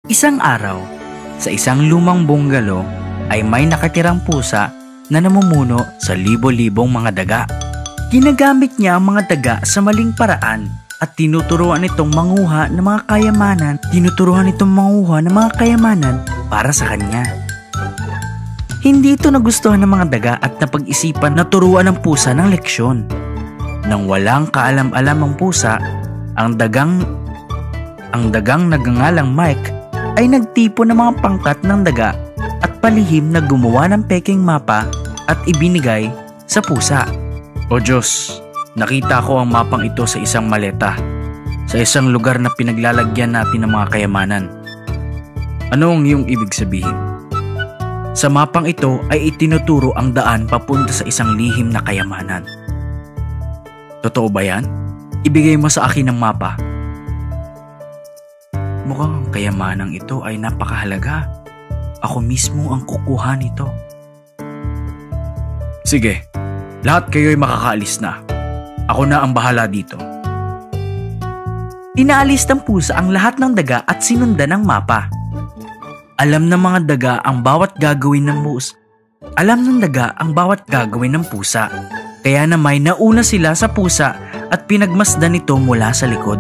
Isang araw, sa isang lumang bungalo ay may nakatirang pusa na namumuno sa libo-libong mga daga. Ginagamit niya ang mga daga sa maling paraan at tinuturuan itong manguha ng mga kayamanan para sa kanya. Hindi ito nagustuhan ng mga daga at napag-isipan na turuan ng pusa ng leksyon. Nang walang kaalam-alam ang pusa, ang dagang nagngangalang Mike ay nagtipon ng mga pangkat ng daga at palihim na gumawa ng peking mapa at ibinigay sa pusa. O Diyos, nakita ko ang mapang ito sa isang maleta, sa isang lugar na pinaglalagyan natin ng mga kayamanan. Ano ang iyong ibig sabihin? Sa mapang ito ay itinuturo ang daan papunta sa isang lihim na kayamanan. Totoo ba yan? Ibigay mo sa akin ang mapa. Mukhang ang kayamanang ito ay napakahalaga. Ako mismo ang kukuha nito. Sige, lahat kayo'y makakaalis na. Ako na ang bahala dito. Inaalis ng pusa ang lahat ng daga at sinundan ng mapa. Alam ng mga daga ang bawat gagawin ng pusa. Kaya naman nauna sila sa pusa at pinagmasdan ito mula sa likod.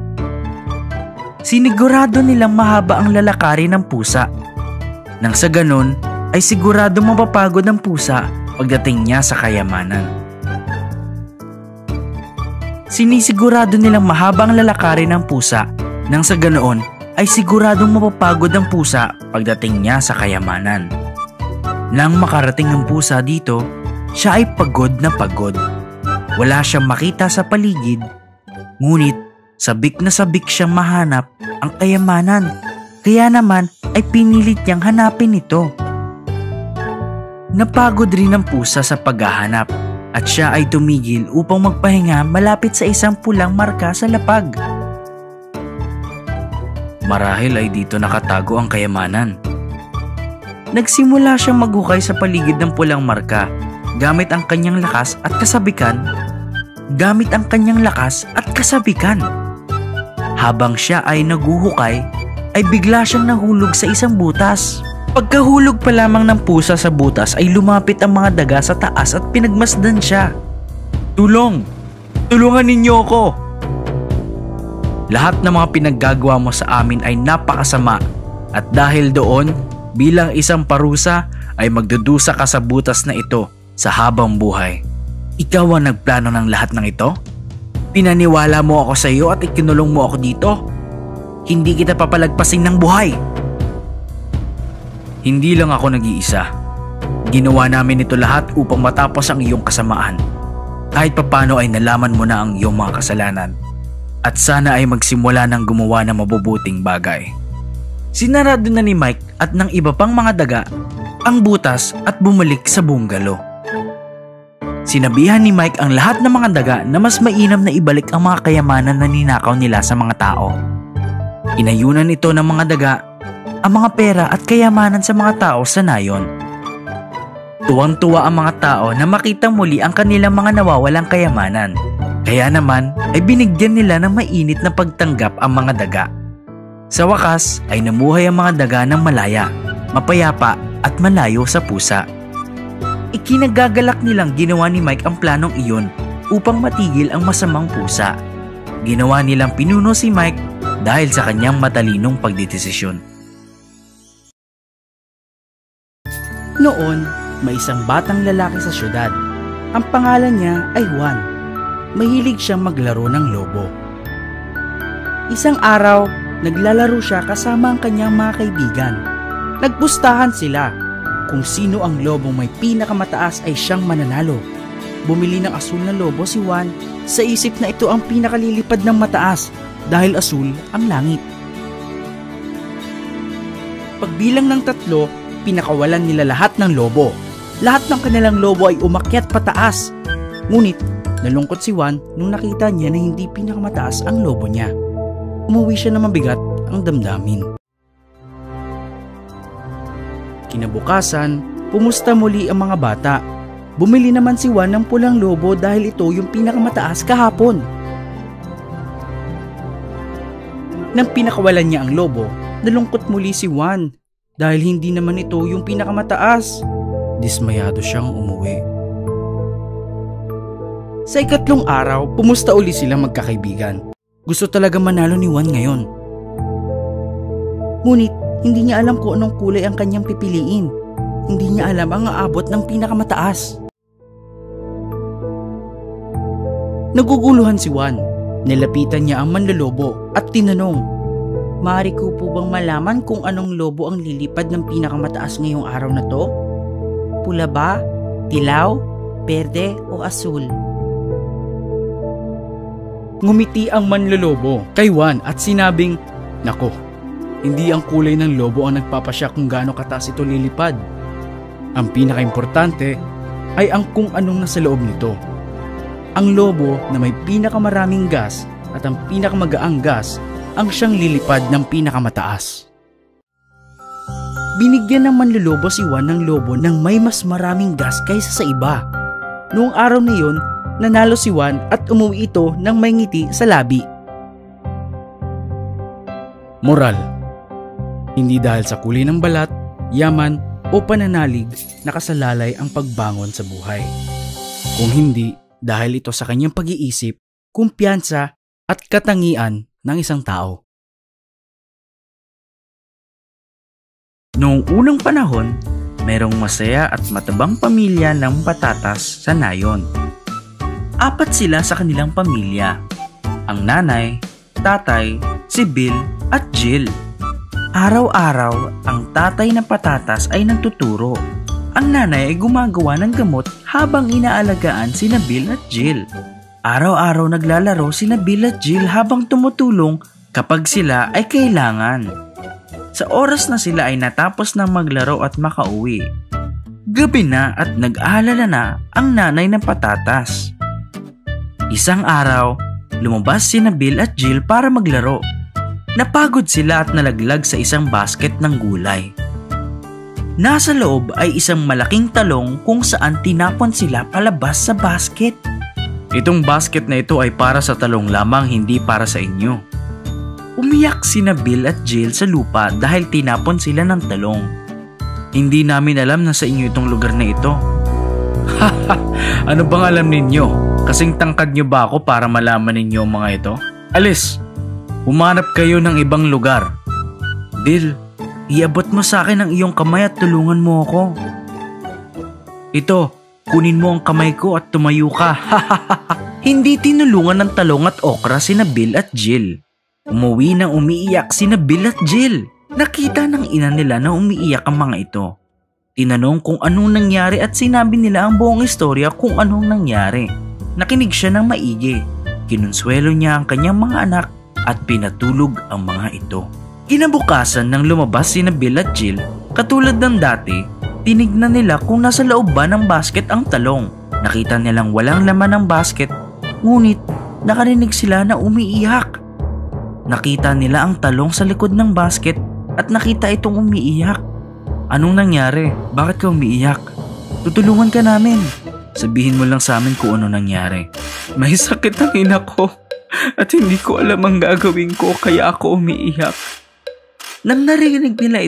Sinigurado nilang mahaba ang lalakarin ng pusa. Nang sa ganon ay sigurado mapapagod ang pusa pagdating niya sa kayamanan. Sinisigurado nilang mahaba ang lalakarin ng pusa. Nang sa ganoon ay siguradong mapapagod ang pusa pagdating niya sa kayamanan. Nang makarating ang pusa dito, siya ay pagod na pagod. Wala siyang makita sa paligid, ngunit sabik na sabik siyang mahanap ang kayamanan. Kaya naman ay pinilit niyang hanapin ito. Napagod rin ang pusa sa paghahanap at siya ay tumigil upang magpahinga malapit sa isang pulang marka sa lapag. Marahil ay dito nakatago ang kayamanan. Nagsimula siyang maghukay sa paligid ng pulang marka gamit ang kanyang lakas at kasabikan. Habang siya ay naghuhukay, ay bigla siyang nahulog sa isang butas. Pagkahulog pa lamang ng pusa sa butas ay lumapit ang mga daga sa taas at pinagmasdan siya. Tulong! Tulungan ninyo ako! Lahat ng mga pinaggagawa mo sa amin ay napakasama at dahil doon, bilang isang parusa ay magdudusa ka sa butas na ito sa habang buhay. Ikaw ang nagplano ng lahat ng ito? Pinaniwala mo ako sa iyo at ikinulong mo ako dito? Hindi kita papalagpasin ng buhay. Hindi lang ako nag-iisa. Ginawa namin ito lahat upang matapos ang iyong kasamaan. Kahit papano ay nalaman mo na ang iyong mga kasalanan. At sana ay magsimula ng gumawa ng mabubuting bagay. Sinarado na ni Mike at ng iba pang mga daga ang butas at bumalik sa bungalo. Sinabihan ni Mike ang lahat ng mga daga na mas mainam na ibalik ang mga kayamanan na ninakaw nila sa mga tao. Inayunan ito ng mga daga ang mga pera at kayamanan sa mga tao sa nayon. Tuwang-tuwa ang mga tao na makitang muli ang kanilang mga nawawalang kayamanan. Kaya naman ay binigyan nila ng mainit na pagtanggap ang mga daga. Sa wakas ay namuhay ang mga daga ng malaya, mapayapa at malayo sa pusa. Ikinagagalak nilang ginawa ni Mike ang planong iyon upang matigil ang masamang pusa. Ginawa nilang pinuno si Mike dahil sa kanyang matalinong pagdedesisyon. Noon, may isang batang lalaki sa syudad. Ang pangalan niya ay Juan. Mahilig siyang maglaro ng lobo. Isang araw, naglalaro siya kasama ang kanyang mga kaibigan. Nagpustahan sila. Kung sino ang lobong may pinakamataas ay siyang mananalo. Bumili ng asul na lobo si Juan sa isip na ito ang pinakalilipad ng mataas dahil asul ang langit. Pagbilang ng 3, pinakawalan nila lahat ng lobo. Lahat ng kanilang lobo ay umakyat pataas. Ngunit nalungkot si Juan nung nakita niya na hindi pinakamataas ang lobo niya. Umuwi siya na mabigat ang damdamin. Kinabukasan, pumusta muli ang mga bata. Bumili naman si Juan ng pulang lobo dahil ito yung pinakamataas kahapon. Nang pinakawalan niya ang lobo, Nalungkot muli si Juan dahil hindi naman ito yung pinakamataas. Dismayado siyang umuwi. Sa ikatlong araw, pumusta uli sila magkakaibigan. Gusto talaga manalo ni Juan ngayon. Ngunit hindi niya alam kung anong kulay ang kanyang pipiliin. Hindi niya alam ang aabot ng pinakamataas. Naguguluhan si Juan. Nilapitan niya ang manlolobo at tinanong, "Maaari ko po bang malaman kung anong lobo ang lilipad ng pinakamataas ngayong araw na to? Pula ba? Dilaw? Berde o asul?" Ngumiti ang manlolobo kay Juan at sinabing, "Nako, hindi ang kulay ng lobo ang nagpapasya kung gaano kataas ito lilipad. Ang pinakaimportante ay ang kung anong nasa loob nito. Ang lobo na may pinakamaraming gas at ang pinakamagaang gas ang siyang lilipad ng pinakamataas." Binigyan ng manlolobo si Juan ng lobo ng may mas maraming gas kaysa sa iba. Noong araw na yun, nanalo si Juan at umuwi ito ng may ngiti sa labi. Moral: hindi dahil sa kulay ng balat, yaman o pananalig nakasalalay ang pagbangon sa buhay. Kung hindi dahil ito sa kanyang pag-iisip, kumpiyansa at katangian ng isang tao. Noong unang panahon, merong masaya at matabang pamilya ng patatas sa nayon. 4 sila sa kanilang pamilya. Ang nanay, tatay, si Bill at Jill. Araw-araw, ang tatay ng patatas ay nagtuturo. Ang nanay ay gumagawa ng gamot habang inaalagaan sina Bill at Jill. Araw-araw naglalaro sina Bill at Jill habang tumutulong kapag sila ay kailangan. Sa oras na sila ay natapos ng maglaro at makauwi, gabi na at nag-aalala na ang nanay ng patatas. Isang araw, lumabas sina Bill at Jill para maglaro. Napagod sila at nalaglag sa isang basket ng gulay. Nasa loob ay isang malaking talong kung saan tinapon sila palabas sa basket. "Itong basket na ito ay para sa talong lamang, hindi para sa inyo." Umiyak sina Bill at Jill sa lupa dahil tinapon sila ng talong. "Hindi namin alam na sa inyo itong lugar na ito." "Haha, ano bang alam ninyo? Kasing tangkad nyo ba ako para malaman ninyo ang mga ito? Alis! Humanap kayo ng ibang lugar." "Bill, iabot mo sa akin ang iyong kamay at tulungan mo ako." "Ito, kunin mo ang kamay ko at tumayo ka." Hindi tinulungan ng talong at okra sina Bill at Jill. Umuwi nang umiiyak sina Bill at Jill. Nakita ng ina nila na umiiyak ang mga ito. Tinanong kung anong nangyari at sinabi nila ang buong istorya kung anong nangyari. Nakinig siya ng maigi. Kinonsuelo niya ang kanyang mga anak at pinatulog ang mga ito. Kinabukasan nang lumabas sina Bill at Jill, katulad ng dati, tinignan nila kung nasa loob ba ng basket ang talong. Nakita nilang walang laman ng basket, ngunit nakarinig sila na umiiyak. Nakita nila ang talong sa likod ng basket at nakita itong umiiyak. "Anong nangyari? Bakit ka umiiyak? Tutulungan ka namin. Sabihin mo lang sa amin kung ano nangyari." "May sakit ang ina ko at hindi ko alam ang gagawin ko kaya ako umiiyak." Nang narinig nila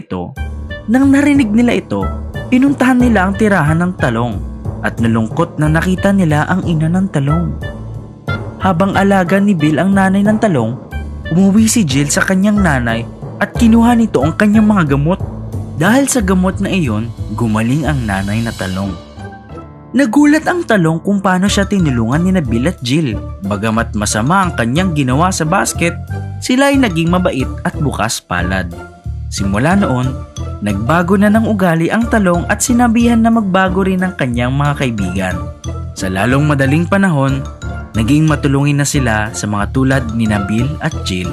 ito, pinuntahan nila ang tirahan ng talong at nalungkot na nakita nila ang ina ng talong. Habang alaga ni Bill ang nanay ng talong, umuwi si Jill sa kanyang nanay at kinuha nito ang kanyang mga gamot. Dahil sa gamot na iyon, gumaling ang nanay na talong. Nagulat ang talong kung paano siya tinulungan ni Bill at Jill. Bagamat masama ang kanyang ginawa sa basket, sila ay naging mabait at bukas palad. Simula noon, nagbago na ng ugali ang talong at sinabihan na magbago rin ang kanyang mga kaibigan. Sa lalong madaling panahon, naging matulungin na sila sa mga tulad ni Bill at Jill.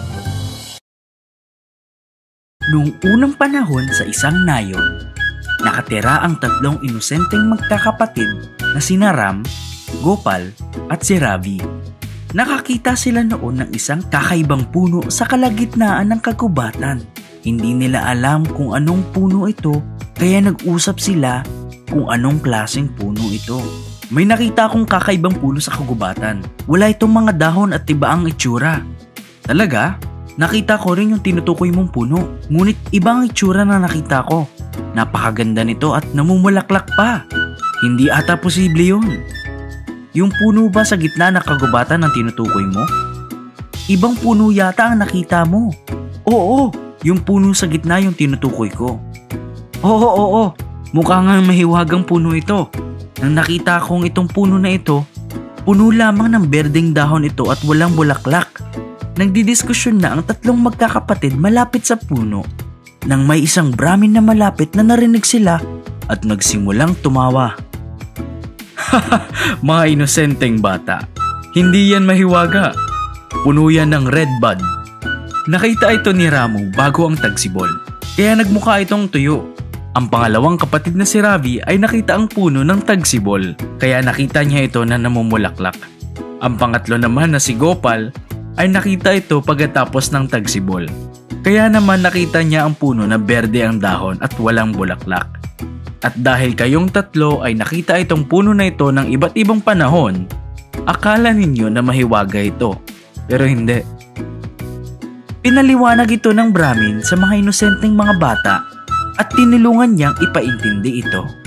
Noong unang panahon sa isang nayon, nakatira ang 3 inosenteng magkakapatid na sina Ram, Gopal at si Ravi. Nakakita sila noon ng isang kakaibang puno sa kalagitnaan ng kagubatan. Hindi nila alam kung anong puno ito, kaya nag-usap sila kung anong klaseng puno ito. "May nakita akong kakaibang puno sa kagubatan. Wala itong mga dahon at iba ang itsura." "Talaga? Nakita ko rin yung tinutukoy mong puno, ngunit ibang itsura na nakita ko. Napakaganda nito at namumulaklak pa. Hindi ata posible yun. Yung puno ba sa gitna na kagubatan ng tinutukoy mo? Ibang puno yata ang nakita mo. Oo, yung puno sa gitna yung tinutukoy ko. Oo. Mukha nga mahiwagang puno ito. Nang nakita kong itong puno na ito, puno lamang ng berdeng dahon ito at walang bulaklak. Nagdidiskusyon na ang tatlong magkakapatid malapit sa puno nang may isang Brahmin na malapit na narinig sila at nagsimulang tumawa. Mga inosenteng bata. Hindi yan mahiwaga. Puno yan ng red bud. Nakita ito ni Ramu bago ang tagsibol, kaya nagmukha itong tuyo. Ang pangalawang kapatid na si Ravi ay nakita ang puno ng tagsibol, kaya nakita niya ito na namumulaklak. Ang pangatlo naman na si Gopal ay nakita ito pagkatapos ng tagsibol, kaya naman nakita niya ang puno na berde ang dahon at walang bulaklak. At dahil kayong tatlo ay nakita itong puno na ito ng iba't ibang panahon, akala ninyo na mahiwaga ito, pero hindi. Pinaliwanag ito ng Brahmin sa mga inosenteng mga bata at tinulungan niyang ipaintindi ito.